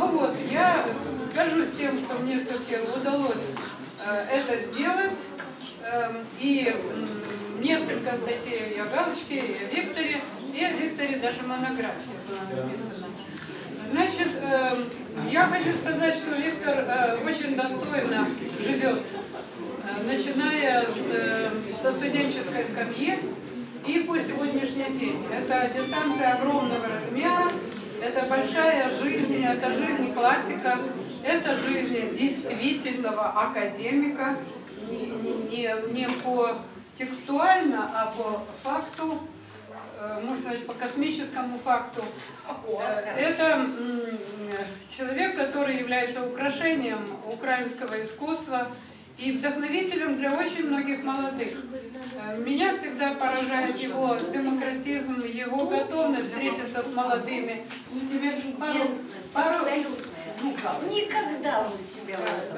Ну вот, я горжусь тем, что мне все-таки удалось это сделать. И несколько статей о галочке, и о Викторе, даже монография была написана. Значит, я хочу сказать, что Виктор очень достойно живет, начиная со студенческой скамьи и по сегодняшний день. Это дистанция огромного размера, это большая жизнь, это жизнь классика, это жизнь действительного академика, не по текстуально, а по факту, можно сказать, по космическому факту. Это человек, который является украшением украинского искусства и вдохновителем для очень многих молодых. Меня всегда поражает его демократизм, его готовность встретиться с молодыми. Никогда он себя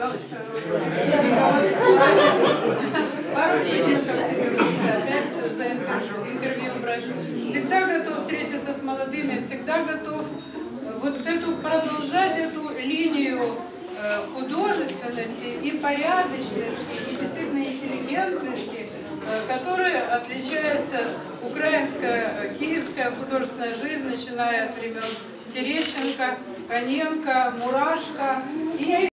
пару министров опять за интервью брать. Всегда готов встретиться с молодыми, всегда готов вот продолжать эту линию художественности и порядочности, и действительно интеллигентности, которая отличается украинская, киевская художественная жизнь, начиная от времен Терещенко, Коненко, Мурашко.